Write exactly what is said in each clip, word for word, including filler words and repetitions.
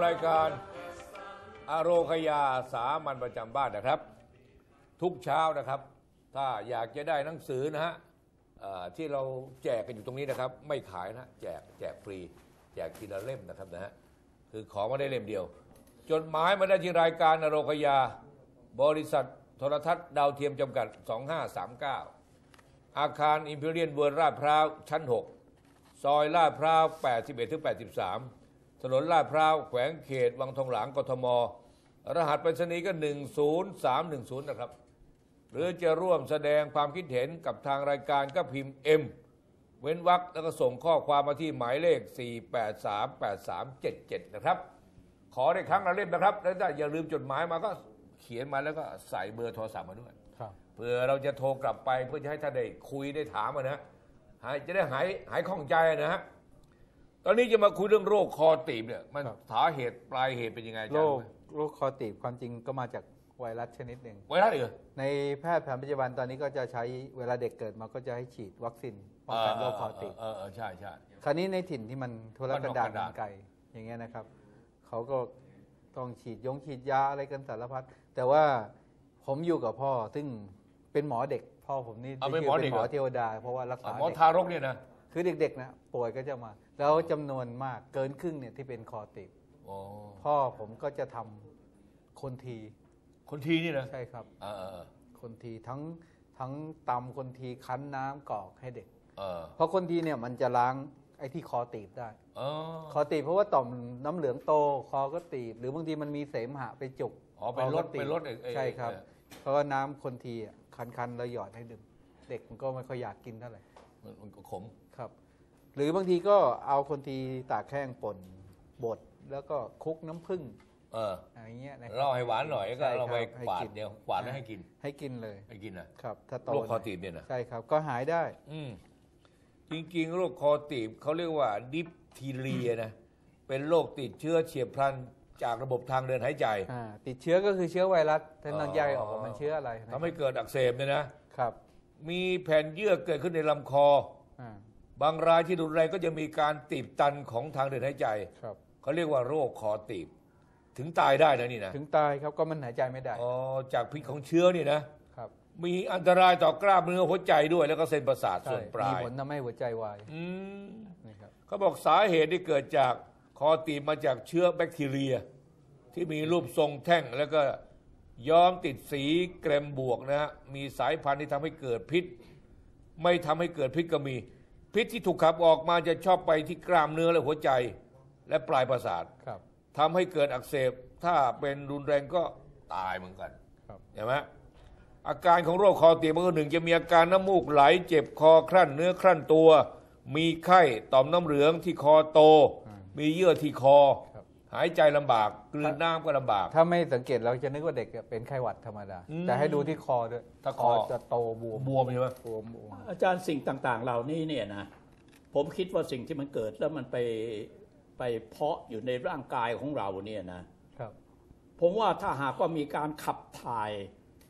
ายการอโรคยาสามัญประจำบ้านนะครับ ทุกเช้านะครับถ้าอยากจะได้หนังสือนะฮะที่เราแจกกันอยู่ตรงนี้นะครับไม่ขายนะแจกแจกฟรีแจกทีละเล่มนะครับนะฮะคือขอมาได้เล่มเดียวจดหมายมาได้ที่รายการอโรคยาบริษัทโทรทัศน์ดาวเทียมจำกัดสองห้าสามเก้าอาคารอิมพีเรียลเวิร์ลาดพร้าวชั้นหกซอยลาดพร้าวแปดสิบเอ็ดถึงแปดสิบสามถนนลาดพร้าวแขวงเขตวังทองหลางกทมรหัสไปรษณีย์ก็หนึ่งศูนย์สามหนึ่งศูนย์นะครับหรือจะร่วมแสดงความคิดเห็นกับทางรายการก็พิมพ์ M เว้นวรรคแล้วก็ส่งข้อความมาที่หมายเลขสี่แปดสามแปดสามเจ็ดเจ็ดนะครับขอได้ครั้งละเล่มนะครับแล้วถ้าอย่าลืมจดหมายมาก็เขียนมาแล้วก็ใส่เบอร์โทรศัพท์มาด้วยเพื่อเราจะโทรกลับไปเพื่อจะให้ท่านได้คุยได้ถามนะหายจะได้หายหายข้องใจนะฮะตอนนี้จะมาคุยเรื่องโรคคอตีบเนี่ยมันสาเหตุปลายเหตุเป็นยังไงโรคโรคคอตีบความจริงก็มาจากไวรัสชนิดหนึ่งไวรัสเหรอในแพทย์แผนปัจจุบันตอนนี้ก็จะใช้เวลาเด็กเกิดมาก็จะให้ฉีดวัคซีนป้องกันโรคคอตีบเออใช่ใช่คราวนี้ในถิ่นที่มันทุรกันดารไกลอย่างเงี้ยนะครับเขาก็ต้องฉีดยงฉีดยาอะไรกันสารพัดแต่ว่าผมอยู่กับพ่อซึ่งเป็นหมอเด็กพ่อผมนี่เป็นหมอเด็กหมอเทวดาเพราะว่ารักษาหมอทารกเนี่ยนะคือเด็กๆนะป่วยก็จะมาแล้วจำนวนมากเกินครึ่งเนี่ยที่เป็นคอตีบพ่อผมก็จะทำคนทีคนทีนี่นะใช่ครับคนทีทั้งทั้งตำคนทีคั้นน้ำกรอกให้เด็กเพราะคนทีเนี่ยมันจะล้างไอ้ที่คอตีบได้คอตีบเพราะว่าต่อมน้ำเหลืองโตคอก็ตีบหรือบางทีมันมีเสมหะไปจุกอ๋อเป็นรถเป็นรถใช่ครับเพราะว่าน้ำคนทีคันๆแล้วหยอดให้ดื่มเด็กมันก็ไม่ค่อยอยากกินเท่าไหร่มันก็ขมครับหรือบางทีก็เอาคนทีตากแห้งป่นบดแล้วก็คลุกน้ำผึ้งเอออะไรเงี้ยเราให้หวานหน่อยก็เราไปกวาดเดียวกวาดแล้วให้กินให้กินเลยให้กินนะครับถ้าโตโรคคอตีบเนี่ยนะใช่ครับก็หายได้อืมจริงๆโรคคอตีบเขาเรียกว่าดิปทีเรียนะเป็นโรคติดเชื้อเฉียบพลันจากระบบทางเดินหายใจติดเชื้อก็คือเชื้อไวรัสแต่นอนใยออกมันเชื้ออะไรทำให้เกิดอักเสบเนี่ยนะครับมีแผ่นเยื่อเกิดขึ้นในลำคอบางรายที่รุนแรงก็จะมีการตีบตันของทางเดินหายใจเขาเรียกว่าโรคคอตีบถึงตายได้นะนี่นะถึงตายครับก็มันหายใจไม่ได้อ๋อจากพิษของเชื้อนี่นะครับมีอันตรายต่อกล้ามเนื้อหัวใจด้วยแล้วก็เส้นประสาทส่วนปลายมีผลทำให้หัวใจวายเขาบอกสาเหตุที่เกิดจากคอตีบมาจากเชื้อแบคทีเรียที่มีรูปทรงแท่งแล้วก็ย้อมติดสีเกรมบวกนะฮะมีสายพันธุ์ที่ทำให้เกิดพิษไม่ทำให้เกิดพิษก็มีพิษที่ถูกขับออกมาจะชอบไปที่กล้ามเนื้อและหัวใจและปลายประสาททำให้เกิดอักเสบถ้าเป็นรุนแรงก็ตายเหมือนกันเห็นไหมอาการของโรคคอตีบก็หนึ่งจะมีอาการน้ำมูกไหลเจ็บคอครั่นเนื้อครั่นตัวมีไข้ต่อมน้ำเหลืองที่คอโตมีเยื่อที่คอหายใจลำบากกลืนน้ำก็ลำบากถ้าไม่สังเกตเราจะนึกว่าเด็กเป็นไข้หวัดธรรมดาแต่ให้ดูที่คอด้วยถ้าคอจะโตบวมบวมใช่ไหมบวมอาจารย์สิ่งต่างๆเหล่านี้เนี่ยนะผมคิดว่าสิ่งที่มันเกิดแล้วมันไปไปเพาะอยู่ในร่างกายของเราเนี่ยนะครับผมว่าถ้าหากว่ามีการขับถ่าย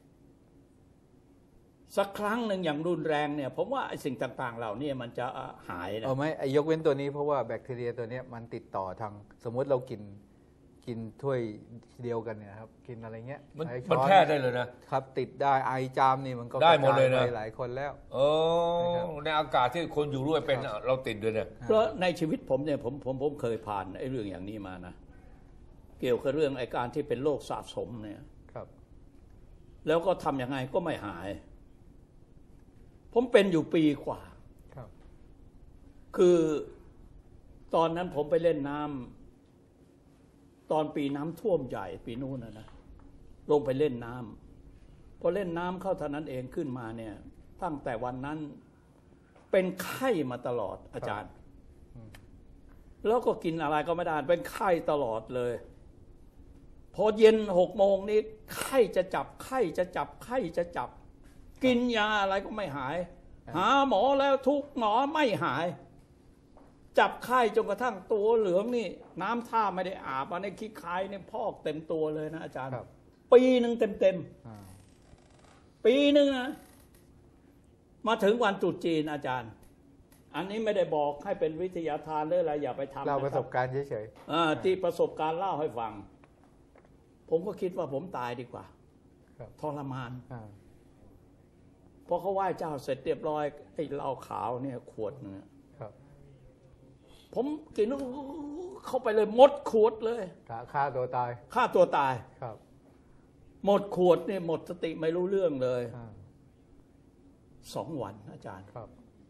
สักครั้งหนึ่งอย่างรุนแรงเนี่ยผมว่าไอ้สิ่งต่างๆเหล่านี้มันจะหายนะเอาไหมไอ้ยกเว้นตัวนี้เพราะว่าแบคทีเรียตัวนี้มันติดต่อทางสมมติเรากินกินถ้วยเดียวกันเนี่ยครับกินอะไรเงี้ยมันมันแพร่ได้เลยนะครับติดได้ไอจามนี่มันก็ได้หมดเลยนะหลายคนแล้วโอ้ในอากาศที่คนอยู่ด้วยเป็นเราติดด้วยเนี่ยเพราะในชีวิตผมเนี่ยผมผมผมเคยผ่านไอ้เรื่องอย่างนี้มานะเกี่ยวกับเรื่องไอ้การที่เป็นโรคสะสมเนี่ยครับแล้วก็ทำยังไงก็ไม่หายผมเป็นอยู่ปีกว่าครับคือตอนนั้นผมไปเล่นน้ำตอนปีน้ำท่วมใหญ่ปีนู้นนะนะลงไปเล่นน้ำพอเล่นน้ำเข้าเท่านั้นเองขึ้นมาเนี่ยตั้งแต่วันนั้นเป็นไข้มาตลอดอาจารย์แล้วก็กินอะไรก็ไม่ได้เป็นไข้ตลอดเลยพอเย็นหกโมงนี้ไข้จะจับไข้จะจับไข้จะจับกินยาอะไรก็ไม่หายหาหมอแล้วทุกหมอไม่หายจับไข้จนกระทั่งตัวเหลืองนี่น้ำท่าไม่ได้อาบมาในขี้คายเนี่ยพอกเต็มตัวเลยนะอาจารย์ปีหนึ่งเต็มเต็มปีหนึ่งนะมาถึงวันตรุษจีนอาจารย์อันนี้ไม่ได้บอกให้เป็นวิทยาทานหรืออะไรอย่าไปทำเราประสบการณ์เฉยอ่าที่ประสบการณ์เล่าให้ฟัง ผมก็คิดว่าผมตายดีกว่าๆครับทรมานอ่าพอเขาไหว้เจ้าเสร็จเรียบร้อยไอ้เหล้าขาวเนี่ยขวดนึงครับผมกินเข้าไปเลยหมดขวดเลยกะฆ่าตัวตายฆ่าตัวตายครับหมดขวดเนี่ยหมดสติไม่รู้เรื่องเลยอ่าสองวันอาจารย์ครับ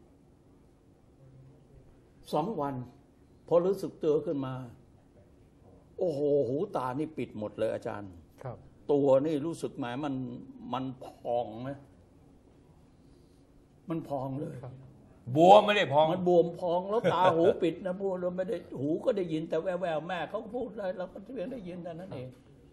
สองวัน พอรู้สึกตัวขึ้นมา โอ้โหหูตานี่ปิดหมดเลยอาจารย์ครับตัวนี่รู้สึกไหมมันมันพองนะมันพองเลยบวมไม่ได้พองมันบวมพองแล้วตาหูปิดนะพูดเราไม่ได้หูก็ได้ยินแต่แววแววแม่เขาก็พูดอะไรเราก็เพียงได้ยินแต่นั้นเอง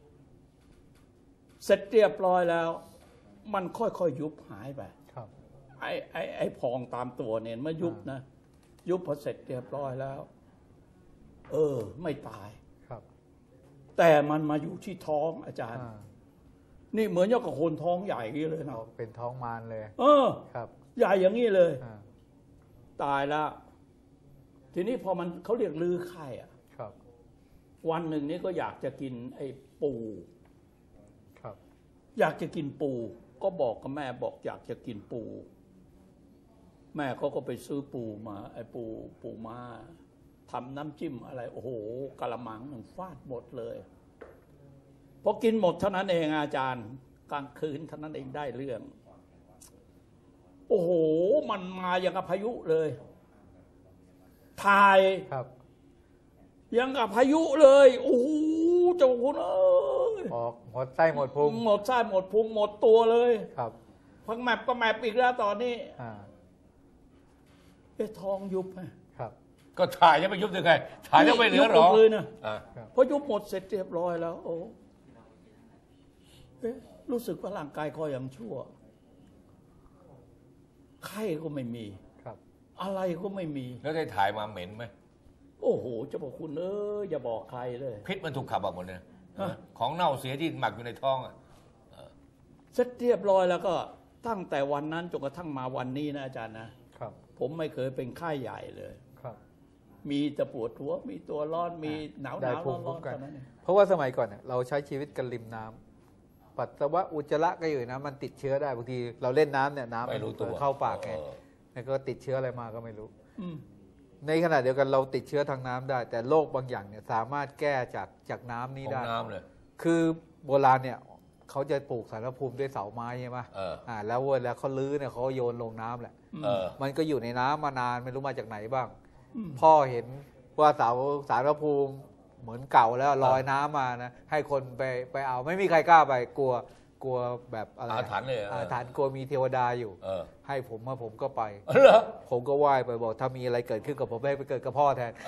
เสร็จเรียบร้อยแล้ว มันค่อยๆ ยุบหายไปครับไอ้ไอ้ไอ้พองตามตัวเนี่ยมันยุบนะยุบพอเสร็จเรียบร้อยแล้ว เออ ไม่ตายครับแต่มันมาอยู่ที่ท้องอาจารย์อ่านี่เหมือนกับคนท้องใหญ่อย่างนี้เลยนะเอาเป็นท้องมารเลยเออครับใหญ่อย่างนี้เลยอ่าตายแล้ว ทีนี้พอมันเขาเรียกลือไข่อะครับวันหนึ่งนี่ก็อยากจะกินไอ้ปูครับอยากจะกินปู ก็บอกกับแม่บอกอยากจะกินปู แม่เขาก็ไปซื้อปูมา ไอ้ปูปูมาทำน้ำจิ้มอะไร โอ้โหกะละมังหนึ่งฟาดหมดเลยพอกินหมดเท่านั้นเองอาจารย์ กลางคืนเท่านั้นเองได้เรื่อง โอ้โหมันมาอย่างกับพายุเลยถ่ายครับยังกับพายุเลยโอ้โหเจ้าคุณเอ้ยออกหมดไส้หมดพุงหมดไส้หมดพุงหมดตัวเลยครับพังแมปก็แมปอีกแล้วตอนนี้อ่าเอ๊ะทองยุบไหมครับก็ถ่ายจะไปยุบยังไงถ่ายจะไม่เหลือหรอยุบมดเลยนะอ่าพอยุบหมดเสร็จเรียบร้อยแล้ว โอ้เอ๊ะรู้สึกว่าร่างกายก็ยังชั่วไข้ก็ไม่มีครับอะไรก็ไม่มีแล้วได้ถ่ายมาเหม็นไหมโอ้โหเจ้าบอกคุณเอ้ยอย่าบอกใครเลยพิษมันถูกขับออกหมดเลยฮะของเน่าเสียที่หมักอยู่ในท้องอ่ะเสร็จเรียบร้อยแล้วก็ตั้งแต่วันนั้นจนกระทั่งมาวันนี้นะอาจารย์นะครับ ผมไม่เคยเป็นไข้ใหญ่เลยครับมีแต่ปวดหัวมีตัวร้อนมีหนาวหได้นาวภูร้อมินคุ้ร้อมนกันเท่านั้นเองเพราะว่าสมัยก่อนเนี่ยเราใช้ชีวิตกันริมน้ำปัสสาวะอุจจาระก็อยู่นะมันติดเชื้อได้บางทีเราเล่นน้ำเนี่ยน้ำไม่รู้ตัวเข้าปากไงเออแล้วก็ติดเชื้ออะไรมาก็ไม่รู้อืมในขณะเดียวกันเราติดเชื้อทางน้ำได้ แต่โรคบางอย่างเนี่ยสามารถแก้จากจากน้ำนี้ของได้น้ำเลยคือโบราณเนี่ยเขาจะปลูกสารพระภูมิด้วยเสาไม้ใช่ไหมเอออ่าแล้วเวลาเขาลื้อเนี่ยเขาโยนลงน้ำแหละเออมันก็อยู่ในน้ำมานานไม่รู้มาจากไหนบ้างอืมพ่อเห็นว่าเสาสารพระภูมิเหมือนเก่าแล้วลอยน้ำมานะให้คนไปไปเอาไม่มีใครกล้าไปกลัวกลัวแบบอะไรอาถรรพ์เลยเหรออาถรรพ์กลัวมีเทวดาอยู่เออให้ผมมาผมก็ไปเหรอผมก็ไหว้ไปบอกถ้ามีอะไรเกิดขึ้นกับผมให้ไปเกิดกับพ่อแทน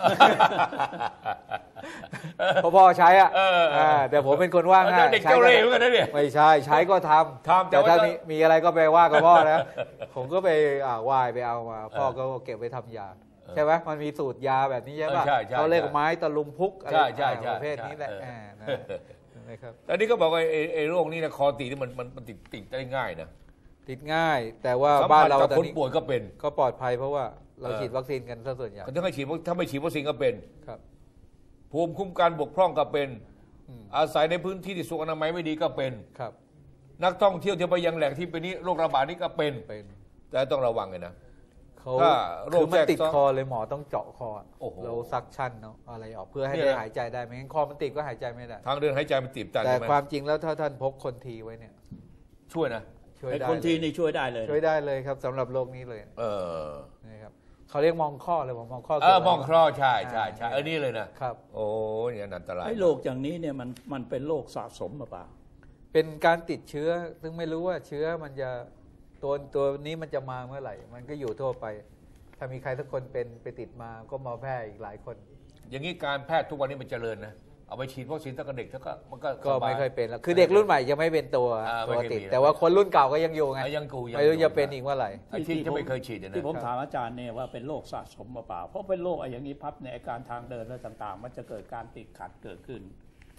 เพราะพ่อใช้อ่ะเออเอออ่าแต่ผมเป็นคนว่างง่ายเด็กใช้เจ้าก็เล่ห์เหมือนกันนะเนี่ยไม่ใช่ใช้ก็ทำทำแต่แต่ว่าถ้ามีมีอะไรก็ไปว่ากับพ่อนะ ผมก็ไปอ่าไหว้ไปเอามา พ่อก็เก็บไว้ทำยา ใช่ไหมมันมีสูตรยาแบบนี้ใช่ป่ะเออใช่ใช่เขาเรียกใช่ไม้ตะลุมพุกอะไรใช่ใช่ใช่ประเภทนี้แหละใช่อ่านะนะครับแต่นี่ก็บอกว่าไอ้ไอ้โรคนี้นะคอตีนี่มันมันมันติดติดได้ง่ายนะติดง่าย แต่ว่าสัมบ้านผัสเรากับตอนคนนี้ป่วยก็เป็นก็ปลอดภัยเพราะว่าเราเออฉีดวัคซีนกันซะส่วนใหญ่ถ้าไม่ฉีดถ้าไม่ฉีดวัคซีนก็เป็นครับภูมิคุ้มกันบกพร่องก็เป็นอืมอาศัยในพื้นที่ที่สุขอนามัยไม่ดีก็เป็นครับนักท่องเที่ยวที่ไปยังแหล่งที่เป็นนี้โรคระบาดนี่ก็เป็นเป็นแต่ต้องระวังเลยนะเขาถ้าโรคคือมันติดแทรกซ้อนคอเลยหมอต้องเจาะคอโอ้โหเราซักชั่นเนาะอะไรออกเพื่อให้เนี่ยได้หายใจได้ไม่งั้นคอมันติดก็หายใจไม่ได้ทางเดินหายใจมันตีบตันแต่ใช่ไหมความจริงแล้วถ้าท่านพกคนทีไว้เนี่ยช่วยนะช่วยไอ้ได้คนทีนี่ช่วยได้เลยช่วยได้เลยครับสำหรับโรคนี้เลยเออนะครับเขาเรียกมองข้อเลยผมมองข้อเออมองคลอใช่ใช่ใช่าเออนี่เลยนะครับ โอ้เนี่ยอันตรายไอ้โรคอย่างนี้เนี่ยมันมันเป็นโรคสะสมหรือเปล่าเป็นการติดเชื้อซึ่งไม่รู้ว่าเชื้อมันจะตัวตัวนี้มันจะมาเมื่อไหร่ มันก็อยู่ทั่วไป ถ้ามีใครสักคนเป็นไปติดมาก็มาแพร่อีกหลายคนอย่างนี้การแพทย์ทุกวันนี้มันเจริญนะเอาไปฉีดวัคซีนตั้งแต่เด็กแล้วก็มันก็ก็สบาไม่ค่อยเป็นแล้วคือเด็กรุ่นใหม่จะไม่เป็นตัวอ่าตัวไม่เคยติดมีแต่ว่าคนรุ่นเก่าก็ยังอยู่ไงอ่ะยังกูยังไม่รู้อยู่จะเป็นอีกเมื่อไหร่ไอ้ที่จะไม่เคยฉีดเนี่ยนะที่ผมถามอาจารย์เนี่ยว่าเป็นโรคสะสมหรือเปล่าเพราะเป็นโรคไอ้อย่างนี้พับในยอาการทางเดินและต่างๆ มันจะเกิดการติดขัดเกิดขึ้น ท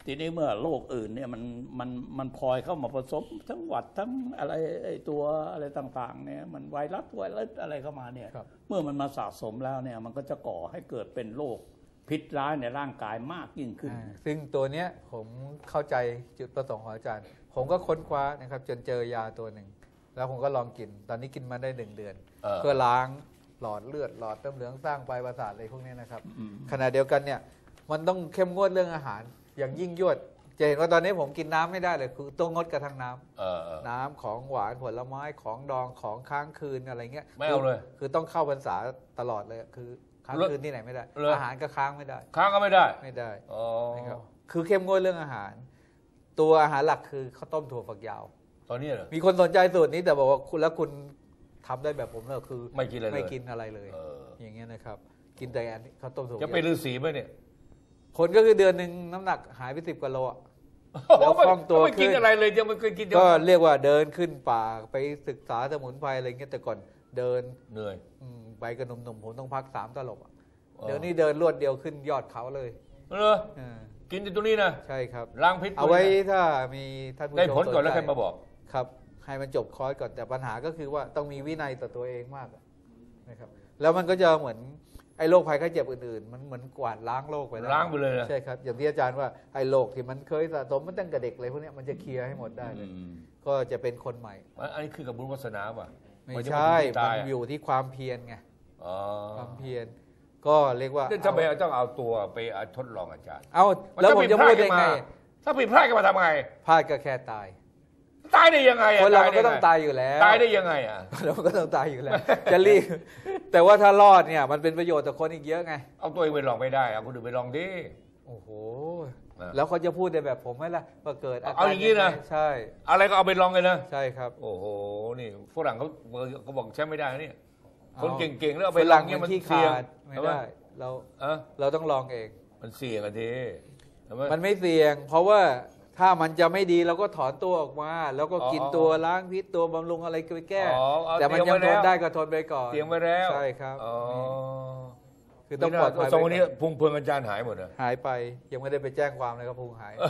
ทีนี้เมื่อโรคอื่นเนี่ยมันมันมันพลอยเข้ามาผสมทั้งหวัดทั้งอะไรไอ้ตัวอะไรต่างๆเนี่ยมันไวรัสไวรัสอะไรเข้ามาเนี่ยเมื่อมันมาสะสมแล้วเนี่ยมันก็จะก่อให้เกิดเป็นโรคพิษร้ายในร่างกายมากยิ่งขึ้นซึ่งตัวเนี้ยผมเข้าใจจุดประสงค์ของอาจารย์ผมก็ค้นคว้านะครับจนเจอยาตัวหนึ่งแล้วผมก็ลองกินตอนนี้กินมาได้หนึ่งเดือนเพื่อล้างหลอดเลือดหลอดน้ำเหลืองสร้างปลายประสาทอะไรพวกนี้นะครับขณะเดียวกันเนี่ยมันต้องเข้มงวดเรื่องอาหารอย่างยิ่งยวดจะเห็นว่าตอนนี้ผมกินน้ำไม่ได้เลยคือต้องงดกระทั่งน้ำน้ำของหวานผลไม้ของดองของค้างคืนอะไรเงี้ยไม่เอาเลยคือต้องเข้าพรรษาตลอดเลยคือค้างคืนที่ไหนไม่ได้อาหารก็ค้างไม่ได้ค้างก็ไม่ได้ไม่ได้นะครับคือเข้มงวดเรื่องอาหารตัวอาหารหลักคือข้าวต้มถั่วฝักยาวตอนนี้เหรอมีคนสนใจสูตรนี้แต่บอกว่าคุณแล้วคุณทำได้แบบผมเลยคือไม่กินอะไรไม่กินอะไรเลยอย่างเงี้ยนะครับกินแต่ข้าวต้มถั่วจะไปฤาษีไหมเนี่ยคนก็คือเดือนหนึ่งน้ำหนักหายไปสิบกิโลแล้วคล่องตัวขึ้นไม่กินอะไรเลยยังไม่เคยกินก็เรียกว่าเดินขึ้นป่าไปศึกษาสมุนไพรอะไรเงี้ยแต่ก่อนเดินเหนื่อยไปกับหนุ่มๆผมต้องพักสามตลบเดี๋ยวนี้เดินรวดเดียวขึ้นยอดเขาเลยเหรอกินตัวนี้นะใช่ครับล้างพิษเอาไว้ถ้ามีท่านผู้ชมได้ผลก่อนแล้วค่อยมาบอกครับให้มันจบคอร์สก่อนแต่ปัญหาก็คือว่าต้องมีวินัยต่อตัวเองมากนะครับแล้วมันก็จะเหมือนไอ้โรคภัยไข้เจ็บอื่นๆมันเหมือนกวาดล้างโรคไปแล้วล้างไปเลยนะใช่ครับอย่างที่อาจารย์ว่าไอ้โรคที่มันเคยสะสมมันตั้งแต่เด็กเลยพวกนี้มันจะเคลียร์ให้หมดได้เลยก็จะเป็นคนใหม่อันนี้คือกับบุญวาสนาป่ะไม่ใช่มันอยู่ที่ความเพียรไงความเพียรก็เรียกว่าถ้าไปต้องเอาตัวไปทดลองอาจารย์เอาแล้วผมจะพูดยังไงถ้าผิดพลาดก็มาทำไงพลาดก็แค่ตายตายได้ยังไงคนเราก็ต้องตายอยู่แล้วตายได้ยังไงอ่ะเราก็ต้องตายอยู่แล้วจะรีบแต่ว่าถ้ารอดเนี่ยมันเป็นประโยชน์ต่อคนอีกเยอะไงเอาตัวเองไปลองไม่ได้เอาคนอื่นไปลองดิโอ้โหแล้วเขาจะพูดได้แบบผมไหมล่ะว่าเกิดเอาอย่างนี้นะใช่อะไรก็เอาไปลองเลยนะใช่ครับโอ้โหนี่ฝรั่งเขาเขาบอกใช้ไม่ได้นี่คนเก่งๆแล้วเอาไปลองเนี่ยมันเสี่ยงไม่ได้เราเราต้องลองเองมันเสี่ยงอะทีมันไม่เสี่ยงเพราะว่าถ้ามันจะไม่ดีเราก็ถอนตัวออกมาแล้วก็กินตัวล้างพิษตัวบำรุงอะไรไปแก้แต่มันยังทนได้ก็ทนไปก่อนเตรียมไว้แล้วใช่ครับคือต้องปลอดภัยสองคนนี้พุงเพืองอาจารย์หายหมดเลยหายไปยังไม่ได้ไปแจ้งความเลยครับพุงหาย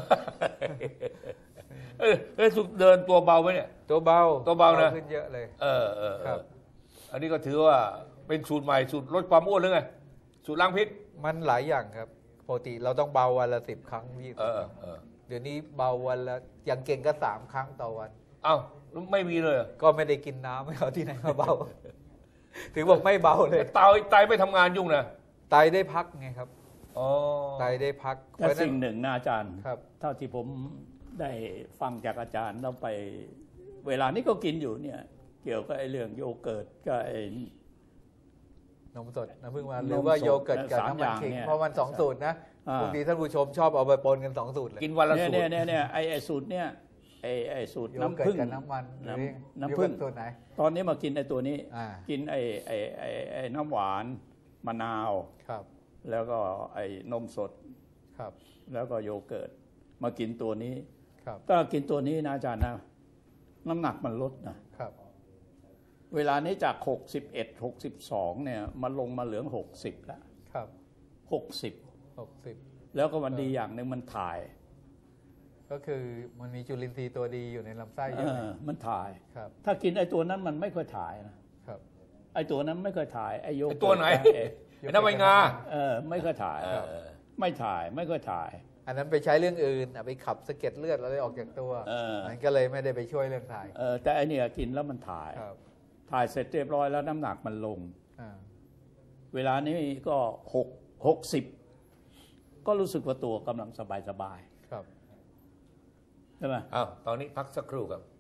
เออเออสุดเดินตัวเบาไหมเนี่ยตัวเบาตัวเบานะขึ้นเยอะเลยเออเออครับอันนี้ก็ถือว่าเป็นสูตรใหม่สูตรลดความอ้วนหรือไงสูตรล้างพิษมันหลายอย่างครับปกติเราต้องเบาวันละสิบครั้งยี่สิบเดี๋ยวนี้เบาวันละอย่างเก่งก็สามครั้งต่อวันเอ้าไม่มีเลยก็ไม่ได้กินน้ำไม่เอาที่ไหนมาเบาถึงบอกไม่เบาเลยไตไตไม่ทำงานยุ่งนะไตได้พักไงครับอ๋อไตได้พักแต่สิ่งหนึ่งนะอาจารย์ครับเท่าที่ผมได้ฟังจากอาจารย์เราไปเวลานี้ก็กินอยู่เนี่ยเกี่ยวกับไอ้เรื่องโยเกิร์ตกับไอ้นมสดน้ำผึ้งมันหรือว่าโยเกิร์ตกับน้ำมันขิงเพราะมันสองสูตรนะบางทีท่านผู้ชมชอบเอาไปปนกันสองสูตรเลยกินวันละสูตรเนี่ยเนี่ยไอ้ไอ้สูตรเนี่ยไอ้ไอ้สูตรน้ำผึ้งกับน้ำมันน้ำผึ้งสูตรไหนตอนนี้มากินไอ้ตัวนี้กินไอ้ไอ้ไอ้ไอ้น้ำหวานมะนาวครับแล้วก็ไอ้นมสดครับแล้วก็โยเกิร์ตมากินตัวนี้ครับถ้ากินตัวนี้นะอาจารย์นะน้ำหนักมันลดนะครับเวลานี้จากหกสิบเอ็ด หกสิบสองเนี่ยมันลงมาเหลือหกสิบแล้วครับหกสิบหกสิบแล้วก็มันดีอย่างหนึ่งมันถ่ายก็คือมันมีจุลินทรีย์ตัวดีอยู่ในลำไส้เยอะมันถ่ายครับถ้ากินไอ้ตัวนั้นมันไม่ค่อยถ่ายนะครับไอ้ตัวนั้นไม่ค่อยถ่ายไอ้โยเกิร์ตตัวไหนไอ้น้ำมันงาเออไม่ค่อยถ่ายไม่ถ่ายไม่ค่อยถ่ายอันนั้นไปใช้เรื่องอื่นไปขับสะเก็ดเลือดแล้วได้ออกจากตัวมันก็เลยไม่ได้ไปช่วยเรื่องถ่ายเออแต่อันนี้กินแล้วมันถ่ายถ่ายเสร็จเรียบร้อยแล้วน้ำหนักมันลงเวลานี้ก็หกหกสิบก็รู้สึกว่าตัวกำลังสบายสบายครับใช่ไหมอ้าวตอนนี้พักสักครู่ครับ